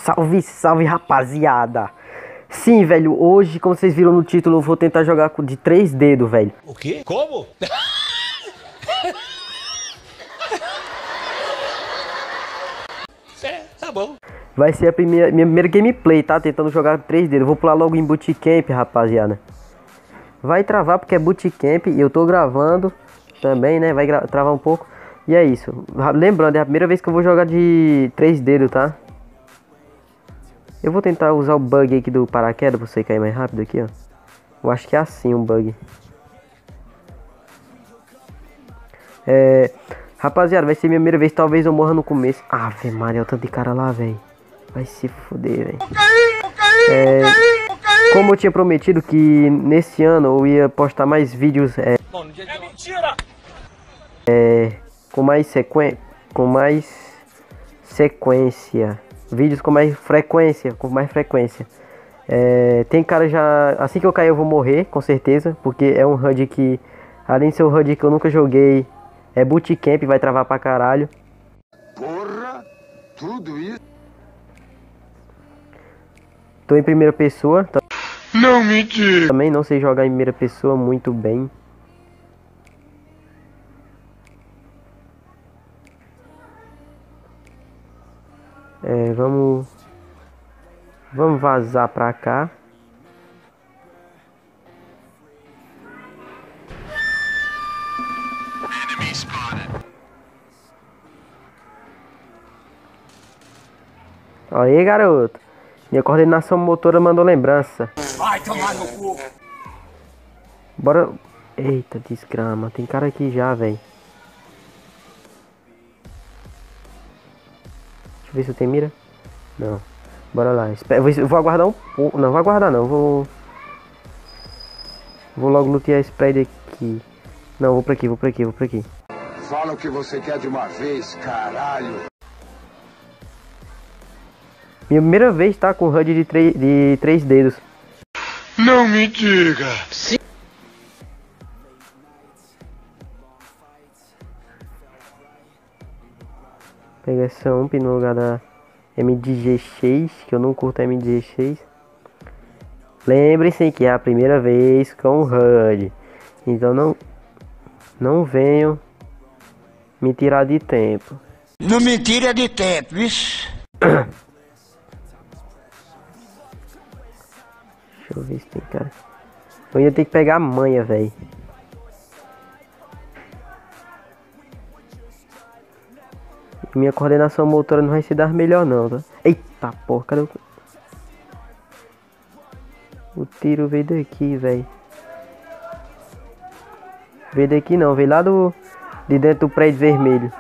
Salve, salve, rapaziada. Sim, velho, hoje, como vocês viram no título, eu vou tentar jogar de 3 dedos, velho. O quê? Como? Tá bom. Vai ser a minha primeira gameplay, tá? Tentando jogar 3 dedos. Vou pular logo em bootcamp, rapaziada. Vai travar porque é bootcamp e eu tô gravando também, né? Vai travar um pouco. E é isso. Lembrando, é a primeira vez que eu vou jogar de 3 dedos, tá? Eu vou tentar usar o bug aqui do paraquedas pra você cair mais rápido aqui, ó. Eu acho que é assim um bug. Rapaziada, vai ser minha primeira vez. Talvez eu morra no começo. Ave Maria, o tanto de cara lá, velho. Vai se foder, velho. Como eu tinha prometido que nesse ano eu ia postar mais vídeos. É mentira! Com mais sequência. Vídeos com mais frequência. Tem cara já. Assim que eu cair eu vou morrer, com certeza. Porque é um HUD que, além de ser um HUD que eu nunca joguei, é bootcamp, vai travar pra caralho. Porra, tudo isso? Tô em primeira pessoa. Não me diga. Também não sei jogar em primeira pessoa muito bem. Vamos vazar pra cá. Aí, garoto. Minha coordenação motora mandou lembrança. Vai tomar no cu. Bora. Eita, desgrama. Tem cara aqui já, velho. Deixa eu ver se eu tenho mira. Não. Bora lá. Eu vou aguardar um pouco. Não, vou aguardar não. Vou logo lutear esse prédio aqui. Não, vou pra aqui. Fala o que você quer de uma vez, caralho. Minha primeira vez tá com HUD de 3 dedos. Não me diga. Sim. Pegar essa UMP no lugar da MDG6, que eu não curto a MDG6. Lembre-se que é a primeira vez com o HUD. Então não venham me tirar de tempo. Não me tira de tempo, vixe. Deixa eu ver se tem cara. Eu ia ter que pegar a manha, velho. Minha coordenação motora não vai se dar melhor não, tá? Eita porra, cadê o tiro veio daqui, velho. Veio daqui não, veio lá de dentro do prédio vermelho.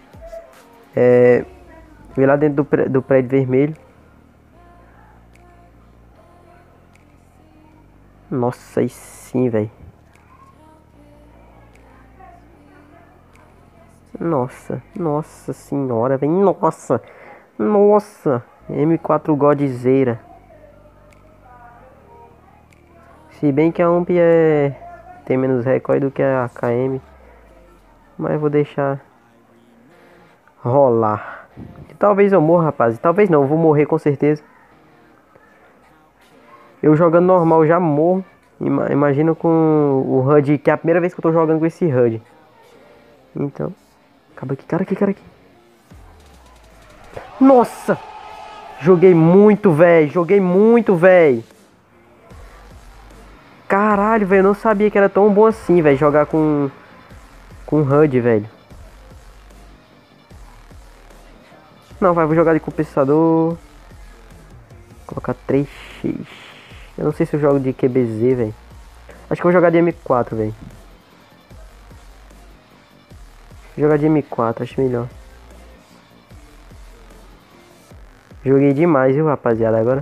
Veio lá dentro do prédio vermelho. Nossa, aí sim, velho. Nossa senhora, velho. Nossa. M4 Godzilla. Se bem que a UMP tem menos recoil do que a AKM. Mas eu vou deixar rolar. Talvez eu morra, rapaz. Talvez não, eu vou morrer com certeza. Eu jogando normal já morro. Imagina com o HUD, que é a primeira vez que eu tô jogando com esse HUD. Então, acaba aqui, cara aqui. Nossa! Joguei muito, velho. Caralho, velho, eu não sabia que era tão bom assim, velho, jogar com HUD, velho. Não, vou jogar de compensador. Colocar 3x. Eu não sei se eu jogo de QBZ, velho. Acho que eu vou jogar de M4, velho. Jogar de M4, acho melhor. Joguei demais, viu, rapaziada, agora.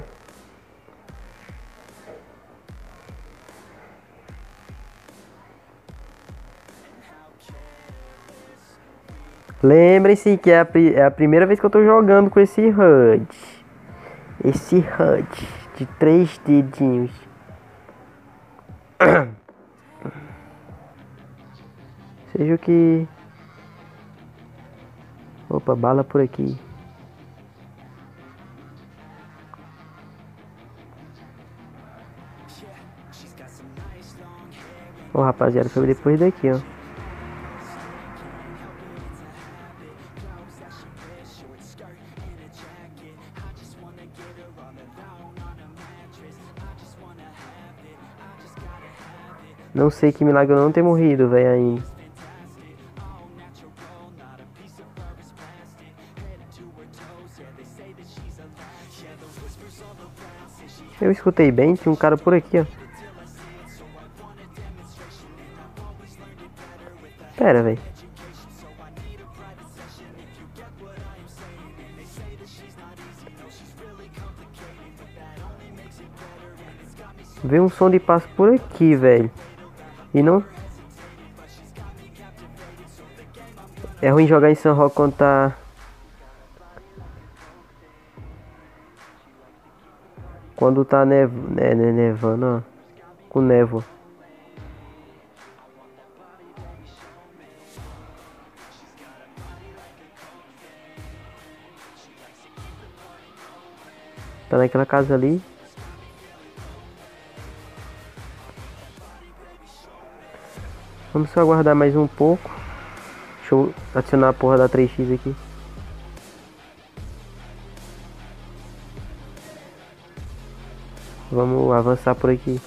Lembrem-se que é a primeira vez que eu tô jogando com esse HUD. Esse HUD de 3 dedinhos. Seja o que... Opa, bala por aqui. Ó, rapaziada, foi depois daqui, ó. Não sei que milagre eu não ter morrido, velho, ainda. Eu escutei bem, tinha um cara por aqui, ó. Pera, velho. Veio um som de passo por aqui, velho. E não... É ruim jogar em São Roque quando tá... Quando tá nevando, ó. Com névoa. Tá naquela casa ali. Vamos só aguardar mais um pouco. Deixa eu adicionar a porra da 3x aqui. Vamos avançar por aqui.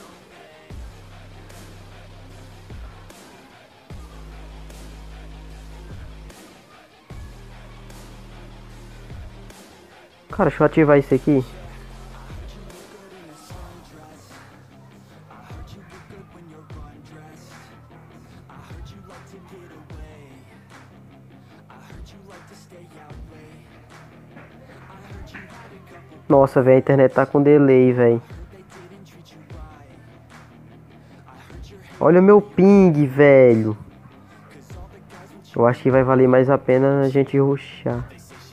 Cara, deixa eu ativar isso aqui. Nossa, velho, a internet tá com delay, velho. Olha o meu ping, velho. Eu acho que vai valer mais a pena a gente rushar.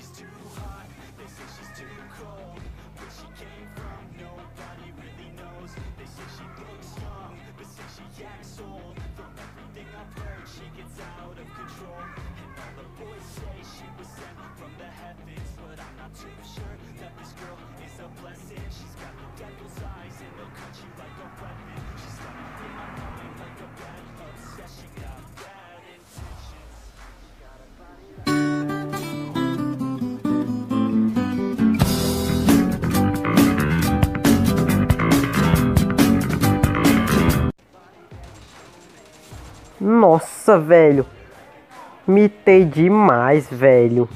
Nossa, velho. Mitei demais, velho.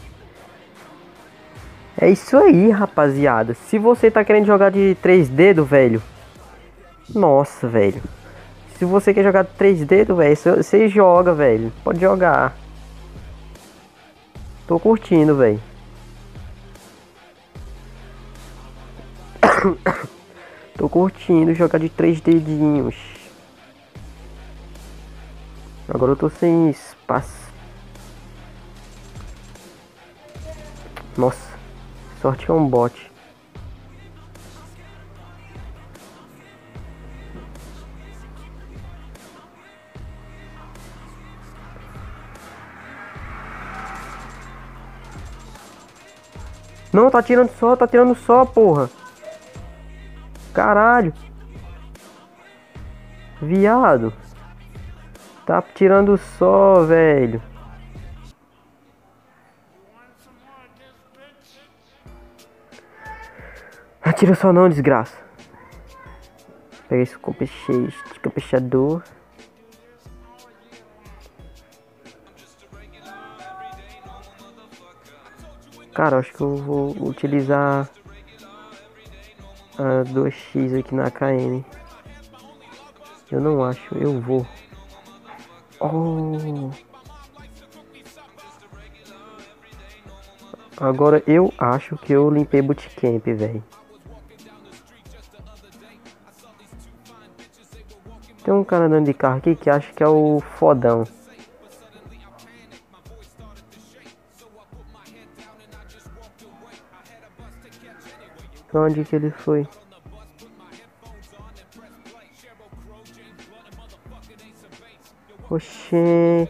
É isso aí, rapaziada. Se você tá querendo jogar de 3 dedos, velho. Nossa, velho. Se você quer jogar de 3 dedos, velho, você joga, velho. Pode jogar. Tô curtindo, velho. Tô curtindo jogar de 3 dedinhos. Agora eu tô sem espaço. Nossa, sorte que é um bot. Não, tá tirando só, porra. Caralho. Viado. Tá tirando só, velho. Atira só não, desgraça. Pega esse compechador. Cara, acho que eu vou utilizar a 2x aqui na KM. Eu não acho, eu vou. Oh. Agora eu acho que eu limpei bootcamp, velho. Tem um cara andando de carro aqui que acha que é o fodão. Pra onde que ele foi? Oxê.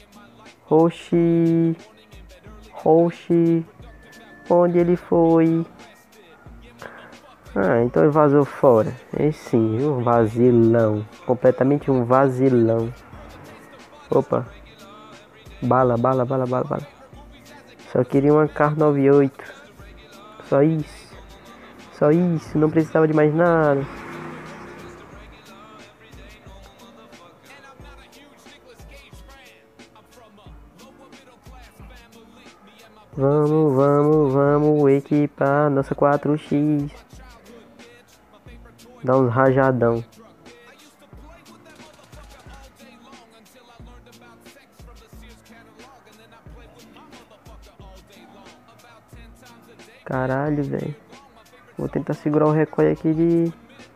Oxi. Oxi. Onde ele foi? Ah, então ele vazou fora. É sim, um vacilão. Completamente um vacilão. Opa. Bala. Só queria uma Kar 98. Só isso. Só isso. Não precisava de mais nada. Vamos equipar nossa 4x. Dá uns rajadão. Caralho, velho. Vou tentar segurar o recoil aqui de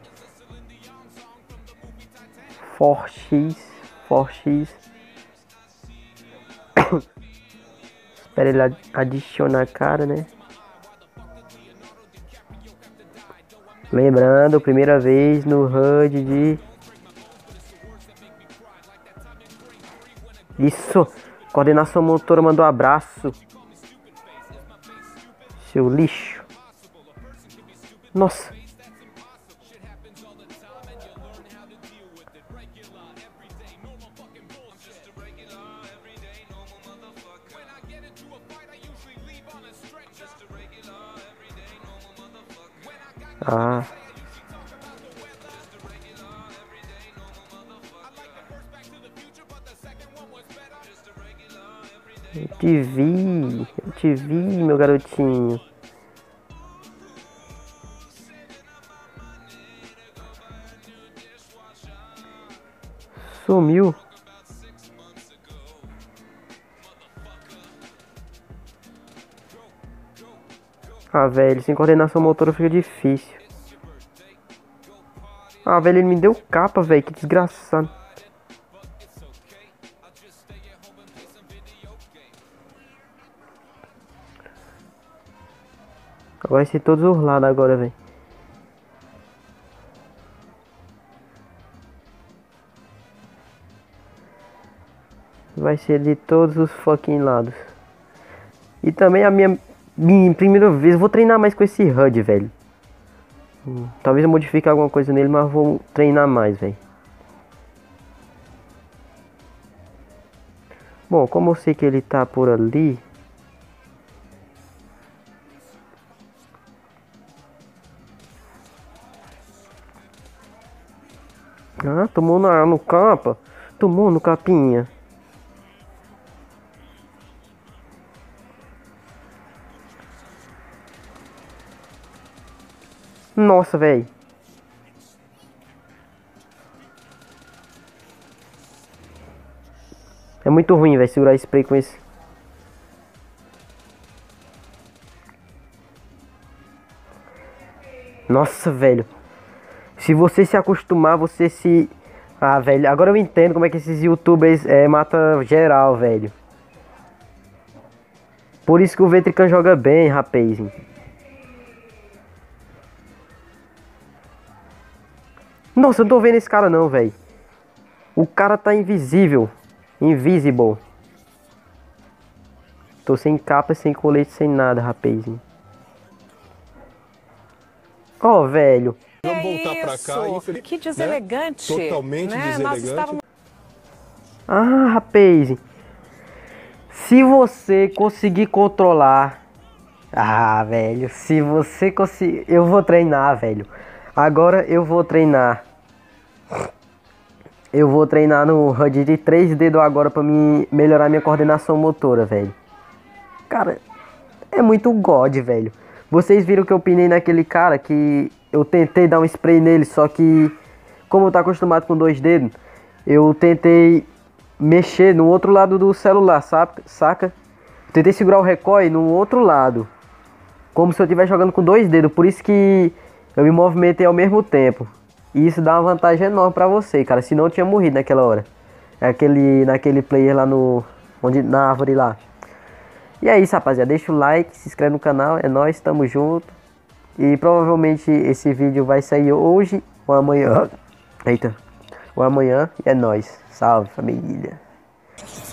4x. Espera ele adicionar a cara, né? Lembrando, primeira vez no HUD de... Isso! Coordenação motora mandou abraço. Seu lixo. Nossa. Ah. Eu te vi, meu garotinho. Sumiu. Ah, velho, sem coordenação motora fica difícil. Ah, velho, ele me deu capa, velho, que desgraçado. Vai ser todos os lados agora, velho. Vai ser de todos os fucking lados. E também a minha primeira vez. Eu vou treinar mais com esse HUD, velho. Talvez eu modifique alguma coisa nele, mas vou treinar mais, velho. Bom, como eu sei que ele tá por ali... Ah, tomou no capa. Tomou no capinha. Nossa, velho. É muito ruim, velho, segurar spray com esse. Nossa, velho. Se você se acostumar, você se... Ah, velho, agora eu entendo como é que esses youtubers mata geral, velho. Por isso que o Vetrican joga bem, rapaz. Nossa, eu não tô vendo esse cara não, velho. O cara tá invisível. Invisible. Tô sem capa, sem colete, sem nada, rapaz. Ó, velho. Vamos voltar pra cá, infelizmente. Que deselegante. Né? Totalmente deselegante. Nós estávamos... Ah, rapaz. Se você conseguir controlar... Ah, velho. Se você conseguir... Eu vou treinar, velho. Agora eu vou treinar. Eu vou treinar no HUD de 3 dedos agora pra me melhorar minha coordenação motora, velho. Cara, é muito God, velho. Vocês viram que eu pinei naquele cara que eu tentei dar um spray nele, só que como eu tô acostumado com 2 dedos, eu tentei mexer no outro lado do celular, saca? Tentei segurar o recoil no outro lado, como se eu estivesse jogando com 2 dedos, por isso que eu me movimentei ao mesmo tempo. E isso dá uma vantagem enorme pra você, cara, senão eu tinha morrido naquela hora. Naquele player lá na árvore lá. E é isso, rapaziada, deixa o like, se inscreve no canal, é nóis, tamo junto. E provavelmente esse vídeo vai sair hoje ou amanhã. Eita, ou amanhã, e é nóis. Salve, família.